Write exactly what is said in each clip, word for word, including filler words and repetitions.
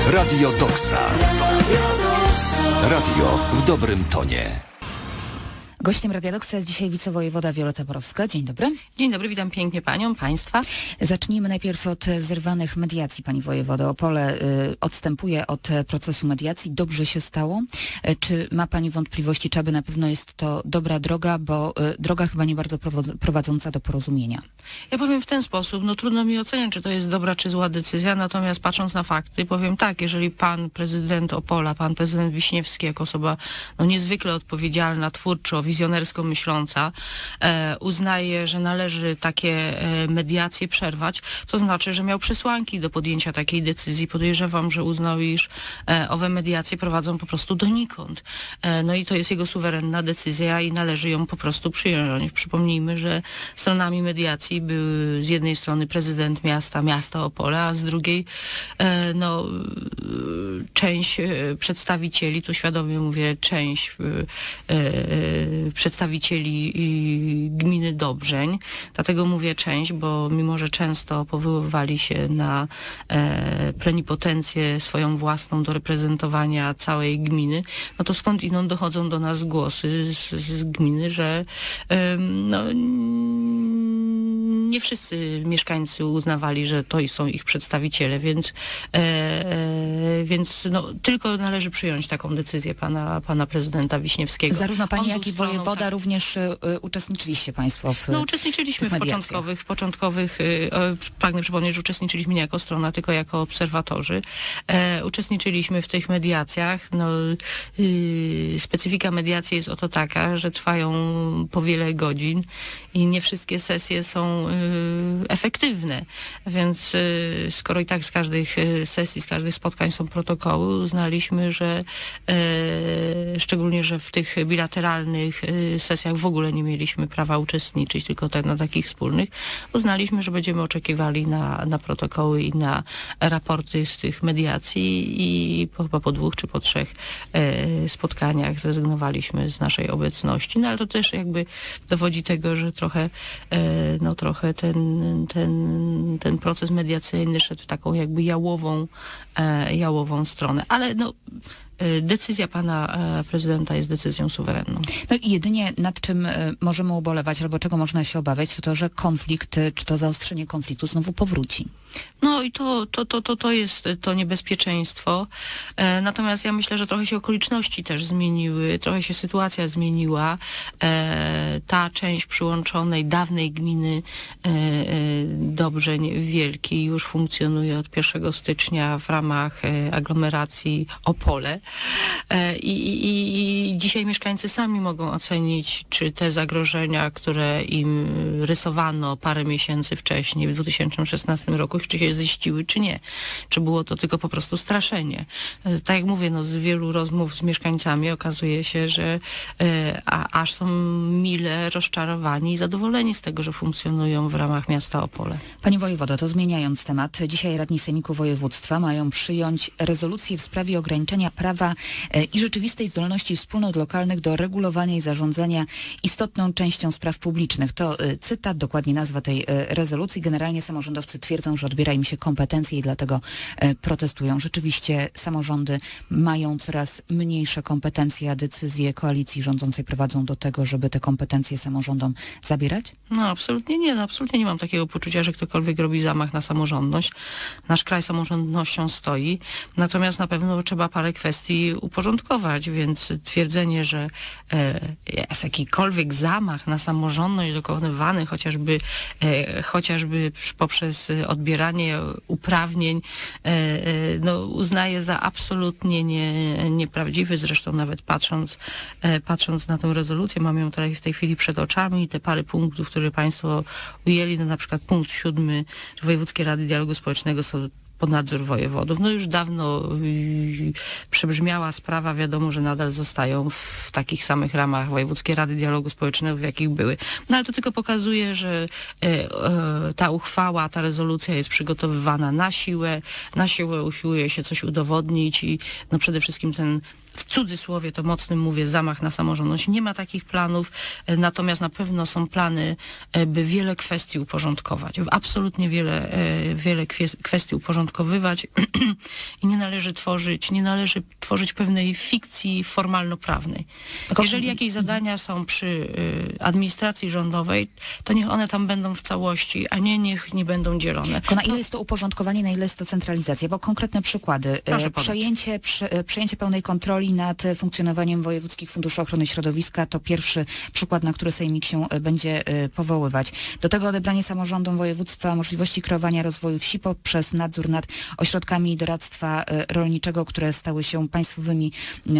Radio Doksa. Radio w dobrym tonie. Gościem Radia Doksa jest dzisiaj wicewojewoda Wioletta Borowska. Dzień dobry. Dzień dobry, witam pięknie panią, państwa. Zacznijmy najpierw od zerwanych mediacji, pani wojewodo. Opole y, odstępuje od procesu mediacji. Dobrze się stało? Y, czy ma pani wątpliwości, czy aby na pewno jest to dobra droga, bo y, droga chyba nie bardzo prowadząca do porozumienia? Ja powiem w ten sposób, no trudno mi oceniać, czy to jest dobra, czy zła decyzja, natomiast patrząc na fakty, powiem tak, jeżeli pan prezydent Opola, pan prezydent Wiśniewski, jako osoba no, niezwykle odpowiedzialna, twórczo, wizjonersko myśląca, e, uznaje, że należy takie e, mediacje przerwać, to znaczy, że miał przesłanki do podjęcia takiej decyzji. Podejrzewam, że uznał, iż e, owe mediacje prowadzą po prostu donikąd. E, no i to jest jego suwerenna decyzja i należy ją po prostu przyjąć. Przypomnijmy, że stronami mediacji był z jednej strony prezydent miasta, miasta Opola, a z drugiej e, no, część e, przedstawicieli, tu świadomie mówię część e, e, przedstawicieli gminy Dobrzeń. Dlatego mówię część, bo mimo, że często powoływali się na e, plenipotencję swoją własną do reprezentowania całej gminy, no to skądinąd dochodzą do nas głosy z, z gminy, że e, no, nie wszyscy mieszkańcy uznawali, że to są ich przedstawiciele, więc, e, e, więc no, tylko należy przyjąć taką decyzję pana, pana prezydenta Wiśniewskiego. Zarówno pani, On jak i wojewoda tak. również y, uczestniczyliście państwo w No uczestniczyliśmy w, w początkowych, początkowych y, pragnę przypomnieć, że uczestniczyliśmy nie jako strona, tylko jako obserwatorzy. E, uczestniczyliśmy w tych mediacjach. No, y, specyfika mediacji jest oto taka, że trwają po wiele godzin i nie wszystkie sesje są y, efektywne, więc y, skoro i tak z każdych sesji, z każdych spotkań są protokoły, uznaliśmy, że y, szczególnie, że w tych bilateralnych y, sesjach w ogóle nie mieliśmy prawa uczestniczyć, tylko tak na takich wspólnych, uznaliśmy, że będziemy oczekiwali na, na protokoły i na raporty z tych mediacji i po, chyba po dwóch czy po trzech e, spotkaniach zrezygnowaliśmy z naszej obecności. No ale to też jakby dowodzi tego, że trochę, e, no trochę ten, ten, ten proces mediacyjny szedł w taką jakby jałową, e, jałową stronę. Ale no decyzja pana prezydenta jest decyzją suwerenną. No i jedynie nad czym możemy ubolewać, albo czego można się obawiać, to to, że konflikt, czy to zaostrzenie konfliktu znowu powróci. No i to, to, to, to, to jest to niebezpieczeństwo. E, natomiast ja myślę, że trochę się okoliczności też zmieniły, trochę się sytuacja zmieniła. E, ta część przyłączonej dawnej gminy e, Dobrzeń Wielki już funkcjonuje od pierwszego stycznia w ramach e, aglomeracji Opole. E, i, i, I dzisiaj mieszkańcy sami mogą ocenić, czy te zagrożenia, które im rysowano parę miesięcy wcześniej, w dwa tysiące szesnastym roku, czy się ziściły, czy nie. Czy było to tylko po prostu straszenie. Tak jak mówię, no, z wielu rozmów z mieszkańcami okazuje się, że e, a, aż są mile rozczarowani i zadowoleni z tego, że funkcjonują w ramach miasta Opole. Pani wojewodo, to zmieniając temat, dzisiaj radni Sejmiku Województwa mają przyjąć rezolucję w sprawie ograniczenia prawa e, i rzeczywistej zdolności wspólnot lokalnych do regulowania i zarządzania istotną częścią spraw publicznych. To e, cytat, dokładnie nazwa tej e, rezolucji. Generalnie samorządowcy twierdzą, że odbiera im się kompetencje i dlatego e, protestują. Rzeczywiście samorządy mają coraz mniejsze kompetencje, a decyzje koalicji rządzącej prowadzą do tego, żeby te kompetencje samorządom zabierać? No absolutnie nie, no, absolutnie nie mam takiego poczucia, że ktokolwiek robi zamach na samorządność. Nasz kraj samorządnością stoi, natomiast na pewno trzeba parę kwestii uporządkować, więc twierdzenie, że e, jest jakikolwiek zamach na samorządność dokonywany chociażby, e, chociażby poprzez odbieranie uprawnień, no, uznaję za absolutnie nie, nieprawdziwy. Zresztą nawet patrząc, patrząc na tę rezolucję, mam ją tutaj w tej chwili przed oczami i te parę punktów, które państwo ujęli, no na przykład punkt siódmy, że Wojewódzkie Rady Dialogu Społecznego są pod nadzór wojewodów. No już dawno yy, przebrzmiała sprawa, wiadomo, że nadal zostają w takich samych ramach Wojewódzkie Rady Dialogu Społecznego, w jakich były. No ale to tylko pokazuje, że yy, yy, ta uchwała, ta rezolucja jest przygotowywana na siłę, na siłę usiłuje się coś udowodnić i no przede wszystkim ten w cudzysłowie to mocnym mówię, zamach na samorządność. Nie ma takich planów, natomiast na pewno są plany, by wiele kwestii uporządkować. Absolutnie wiele, wiele kwestii uporządkowywać i nie należy tworzyć, nie należy tworzyć pewnej fikcji formalno-prawnej. Jeżeli jakieś zadania są przy administracji rządowej, to niech one tam będą w całości, a nie niech nie będą dzielone. Tylko na ile jest to uporządkowanie, na ile jest to centralizacja? Bo konkretne przykłady. Proszę Przejęcie, prze, przejęcie pełnej kontroli nad funkcjonowaniem wojewódzkich funduszy ochrony środowiska to pierwszy przykład, na który Sejmik się będzie powoływać. Do tego odebranie samorządom województwa możliwości kreowania rozwoju wsi poprzez nadzór nad ośrodkami doradztwa rolniczego, które stały się państwowymi.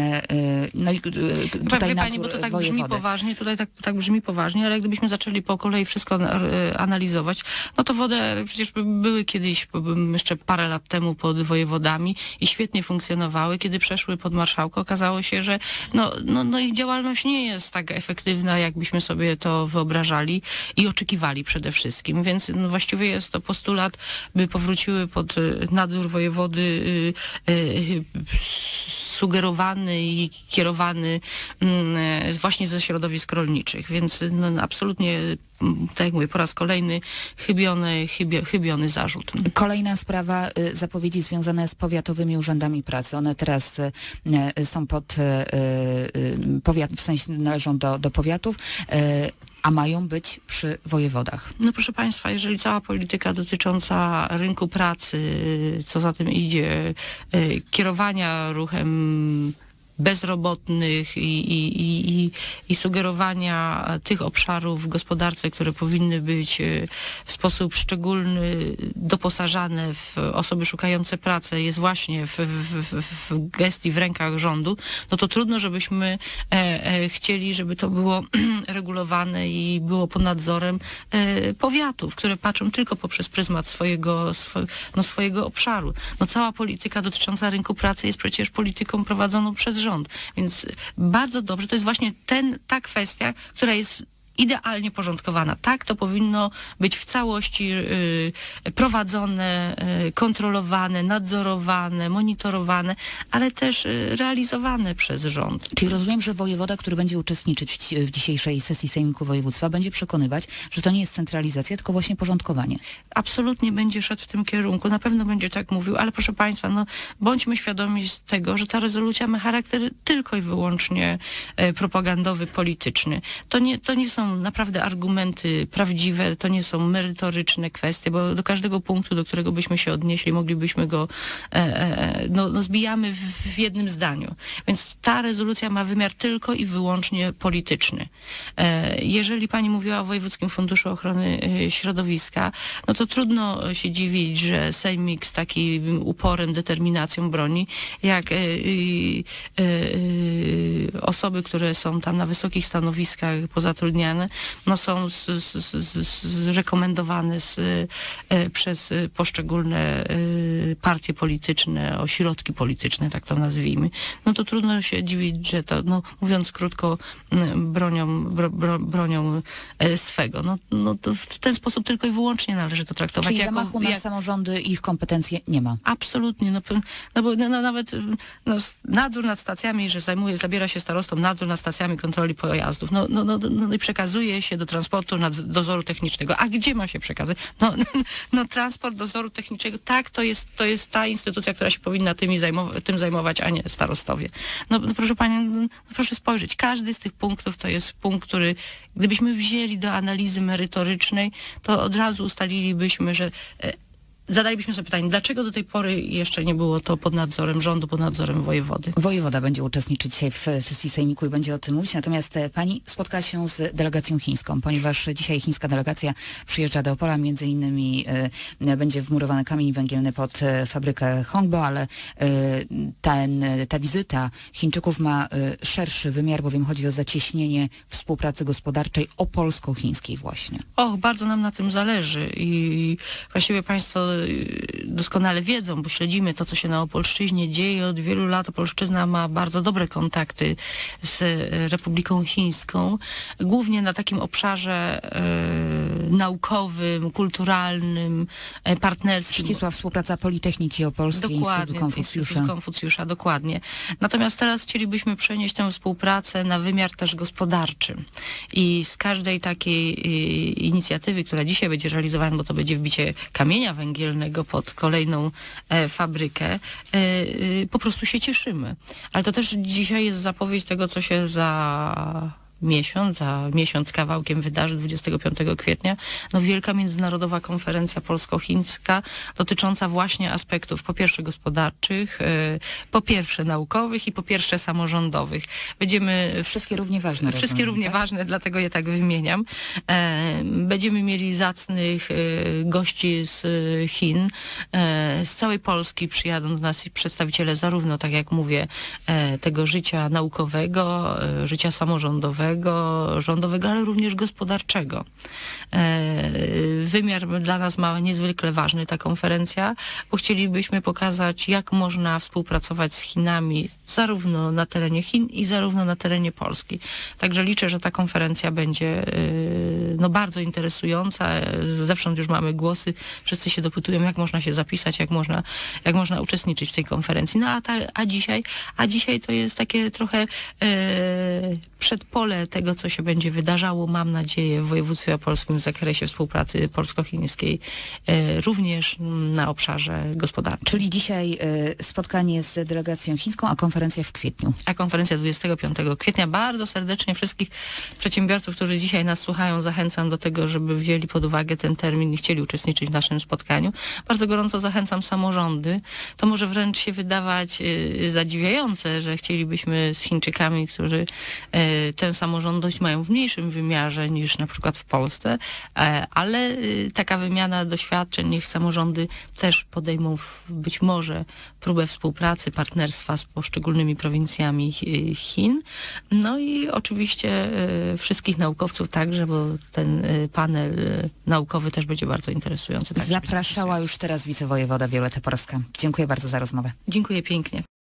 No i tutaj nadzór Pani, bo to tak wojewody. brzmi poważnie, tutaj tak, tak brzmi poważnie, ale gdybyśmy zaczęli po kolei wszystko analizować, no to wodę przecież były kiedyś, jeszcze parę lat temu pod wojewodami i świetnie funkcjonowały. Kiedy przeszły pod marszałka, okazało się, że no, no, no ich działalność nie jest tak efektywna, jakbyśmy sobie to wyobrażali i oczekiwali przede wszystkim. Więc no, właściwie jest to postulat, by powróciły pod nadzór wojewody yy, yy, sugerowany i kierowany mm, właśnie ze środowisk rolniczych, więc no, absolutnie, tak jak mówię, po raz kolejny chybiony, chybio, chybiony zarzut. Kolejna sprawa, y, zapowiedzi związane z powiatowymi urzędami pracy. One teraz y, y, są pod y, y, powiat, w sensie należą do, do powiatów, y, a mają być przy wojewodach. No proszę Państwa, jeżeli cała polityka dotycząca rynku pracy, co za tym idzie, y, kierowania ruchem bezrobotnych i, i, i, i sugerowania tych obszarów w gospodarce, które powinny być w sposób szczególny doposażane w osoby szukające pracy, jest właśnie w, w, w gestii, w rękach rządu, no to trudno, żebyśmy e, e, chcieli, żeby to było regulowane i było pod nadzorem e, powiatów, które patrzą tylko poprzez pryzmat swojego, swo, no, swojego obszaru. No cała polityka dotycząca rynku pracy jest przecież polityką prowadzoną przez rząd. Rząd. Więc bardzo dobrze, to jest właśnie ten, ta kwestia, która jest idealnie porządkowana. Tak to powinno być w całości y, prowadzone, y, kontrolowane, nadzorowane, monitorowane, ale też y, realizowane przez rząd. Czyli rozumiem, że wojewoda, który będzie uczestniczyć w, w dzisiejszej sesji Sejmiku Województwa, będzie przekonywać, że to nie jest centralizacja, tylko właśnie porządkowanie. Absolutnie będzie szedł w tym kierunku, na pewno będzie tak mówił, ale proszę Państwa, no bądźmy świadomi z tego, że ta rezolucja ma charakter tylko i wyłącznie e, propagandowy, polityczny. To nie, to nie są naprawdę argumenty prawdziwe, to nie są merytoryczne kwestie, bo do każdego punktu, do którego byśmy się odnieśli, moglibyśmy go, e, e, no, no zbijamy w, w jednym zdaniu. Więc ta rezolucja ma wymiar tylko i wyłącznie polityczny. E, jeżeli pani mówiła o Wojewódzkim Funduszu Ochrony e, Środowiska, no to trudno się dziwić, że Sejmik z takim uporem, determinacją broni, jak e, e, e, osoby, które są tam na wysokich stanowiskach pozatrudniane, no są z, z, z, z rekomendowane z, e, przez poszczególne e, partie polityczne, ośrodki polityczne, tak to nazwijmy, no to trudno się dziwić, że to, no mówiąc krótko, bronią, bro, bro, bronią e, swego. No, no to w ten sposób tylko i wyłącznie należy to traktować. Czyli jako, zamachu na jak... samorządy i ich kompetencje nie ma. Absolutnie. No, no bo no, nawet no, nadzór nad stacjami, że zajmuje, zabiera się starostom nadzór nad stacjami kontroli pojazdów. No, no, no, no i przekazuje się do transportu, nad dozoru technicznego. A gdzie ma się przekazać? No, no, no transport dozoru technicznego, tak, to jest, to jest ta instytucja, która się powinna tymi zajmować, tym zajmować, a nie starostowie. No, no proszę pani, no, proszę spojrzeć. Każdy z tych punktów to jest punkt, który gdybyśmy wzięli do analizy merytorycznej, to od razu ustalilibyśmy, że e, zadalibyśmy sobie pytanie, dlaczego do tej pory jeszcze nie było to pod nadzorem rządu, pod nadzorem wojewody? Wojewoda będzie uczestniczyć dzisiaj w sesji Sejmiku i będzie o tym mówić, natomiast pani spotka się z delegacją chińską, ponieważ dzisiaj chińska delegacja przyjeżdża do Opola, między innymi y, będzie wmurowany kamień węgielny pod y, fabrykę Hongbo, ale y, ten, ta wizyta Chińczyków ma y, szerszy wymiar, bowiem chodzi o zacieśnienie współpracy gospodarczej opolsko-chińskiej właśnie. Och, bardzo nam na tym zależy i właściwie państwo doskonale wiedzą, bo śledzimy to, co się na Opolszczyźnie dzieje od wielu lat. Opolszczyzna ma bardzo dobre kontakty z Republiką Chińską, głównie na takim obszarze e, naukowym, kulturalnym, e, partnerskim. Ścisła współpraca Politechniki Opolskiej, Instytutu Konfucjusza. Instytut Konfucjusza, dokładnie. Natomiast teraz chcielibyśmy przenieść tę współpracę na wymiar też gospodarczy. I z każdej takiej y, inicjatywy, która dzisiaj będzie realizowana, bo to będzie wbicie kamienia węgielnego pod kolejną e, fabrykę, e, e, po prostu się cieszymy. Ale to też dzisiaj jest zapowiedź tego, co się za miesiąc, za miesiąc kawałkiem wydarzy dwudziestego piątego kwietnia, no wielka międzynarodowa konferencja polsko-chińska dotycząca właśnie aspektów po pierwsze gospodarczych, po pierwsze naukowych i po pierwsze samorządowych. Będziemy... Wszystkie równie ważne. Wszystkie rozumiem, równie tak? ważne, dlatego je tak wymieniam. Będziemy mieli zacnych gości z Chin. Z całej Polski przyjadą do nas przedstawiciele zarówno, tak jak mówię, tego życia naukowego, życia samorządowego, rządowego, ale również gospodarczego. Wymiar dla nas ma niezwykle ważny ta konferencja, bo chcielibyśmy pokazać, jak można współpracować z Chinami zarówno na terenie Chin i zarówno na terenie Polski. Także liczę, że ta konferencja będzie no, bardzo interesująca. Zewsząd już mamy głosy, wszyscy się dopytują, jak można się zapisać, jak można, jak można uczestniczyć w tej konferencji. No a, ta, a dzisiaj, a dzisiaj to jest takie trochę e, przedpole tego, co się będzie wydarzało, mam nadzieję, w województwie opolskim w zakresie współpracy polsko-chińskiej, e, również na obszarze gospodarczym. Czyli dzisiaj e, spotkanie z delegacją chińską, a konferencja w kwietniu. A konferencja dwudziestego piątego kwietnia. Bardzo serdecznie wszystkich przedsiębiorców, którzy dzisiaj nas słuchają, zachęcam do tego, żeby wzięli pod uwagę ten termin i chcieli uczestniczyć w naszym spotkaniu. Bardzo gorąco zachęcam samorządy. To może wręcz się wydawać y, zadziwiające, że chcielibyśmy z Chińczykami, którzy y, tę samorządność mają w mniejszym wymiarze niż na przykład w Polsce, y, ale y, taka wymiana doświadczeń, niech samorządy też podejmą w, być może próbę współpracy, partnerstwa z poszczególnymi prowincjami Chin. No i oczywiście y, wszystkich naukowców także, bo ten y, panel y, naukowy też będzie bardzo interesujący. Zapraszała już teraz wicewojewoda Wioletta Porowska. Dziękuję bardzo za rozmowę. Dziękuję pięknie.